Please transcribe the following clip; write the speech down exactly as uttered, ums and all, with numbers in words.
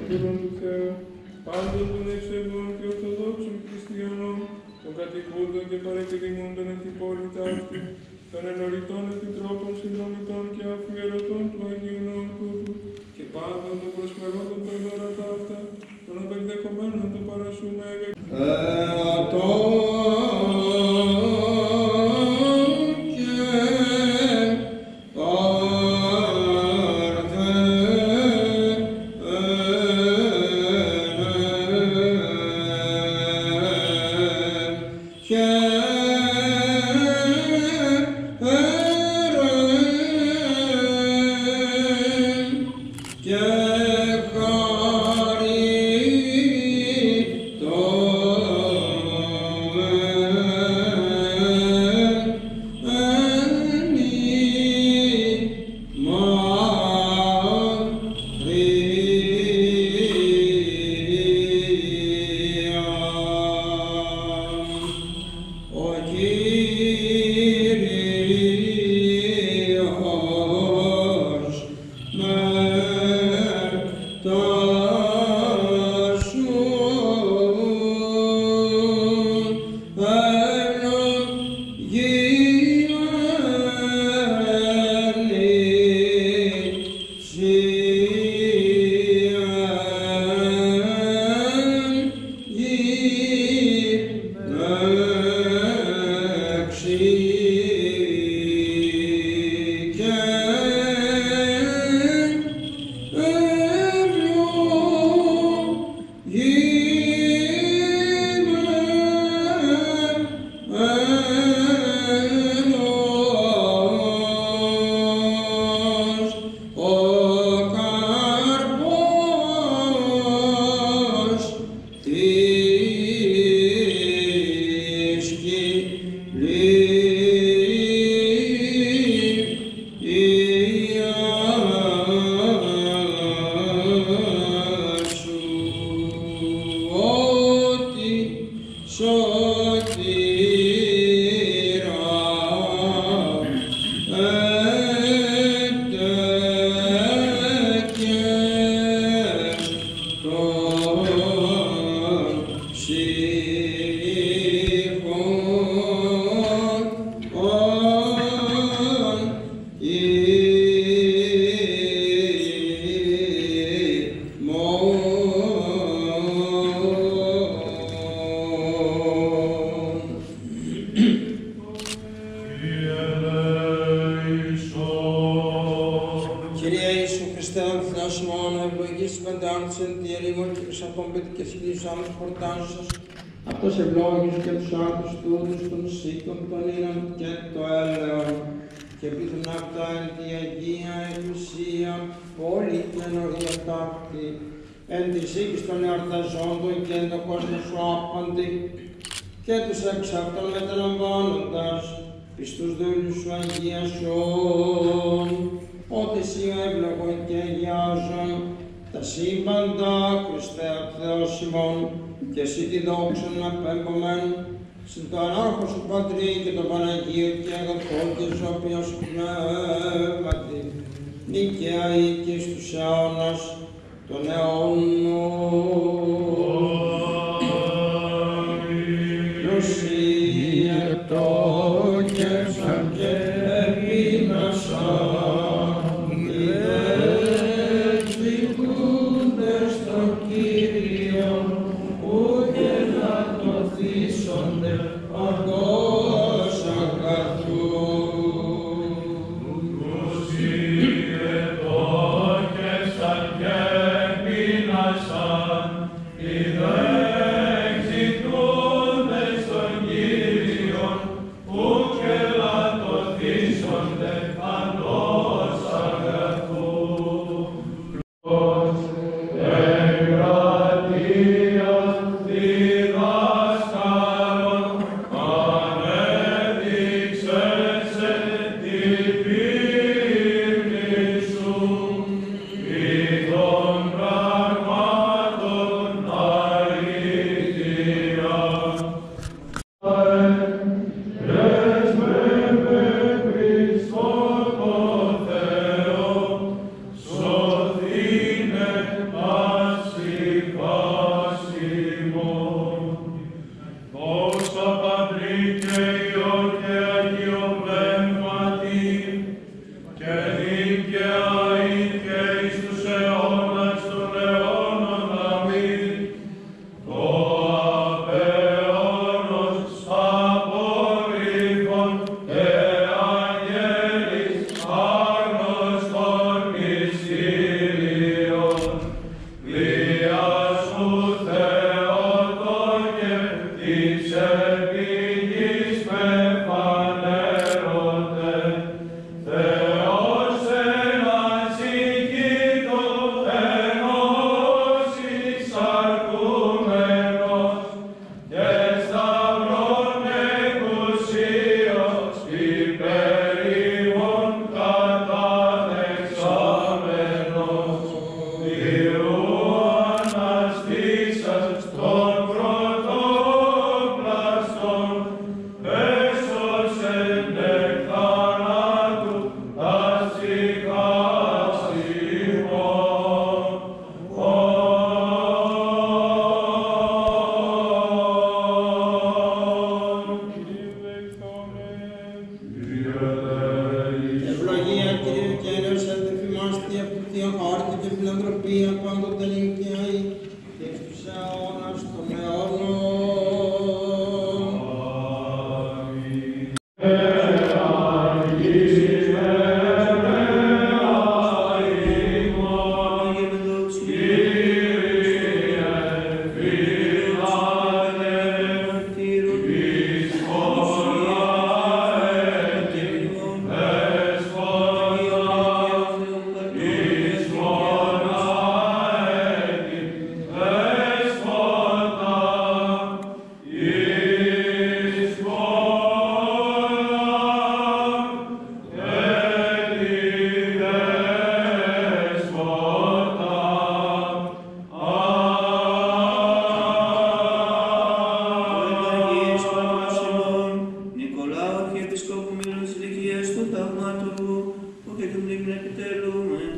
δούλων του Θεού, πάντων των ευσεβών και ορθοδόξων χριστιανών, των κατοικούντων και παρεκδημούντων εν την πόλη ταύτη, των ενωριτών επιτρόπων συνδρομητών και αφιερωτών του Αγίου Ναού τούτου, και πάντων των προσφερόντων τα δώρα ταύτα, των απεκδεχομένων του παρασούμε Αυτός ευλόγησε και τους άντρους τούτους των σύκων των ίνων και το έλεον και πείθουν αυτά εν τη Αγία Εκκλησία πόλη και ενωρία ταύτη εν της οίκης των εορταζόντων και εν το κόσμο σου άπαντη και τους εξ αυτών μεταλαμβάνοντας πιστούς δούλους σου αγίασον ότι εσύ ο εύλογον και αγιάζον τα σύμπαντα Χριστέ απ' Θεός ημών και εσύ τη δόξα να πέμπομεν συν το ανάρχο σου Πατρί και το Παναγίο και αγαθό και ζωοποιός πνεύματι νικαία ή και στους αιώνας των αιώνων. Ιωσία το και σαν και επίνασα Sine, Pasi, πάντοτε νικιαεί και εις τους αιώνας των αιώνων. Νικολάου, Αρχιεπισκόπου Μήλους Ηλικίας του Θαυμάτου, που και του μνήμη επιτελούμε.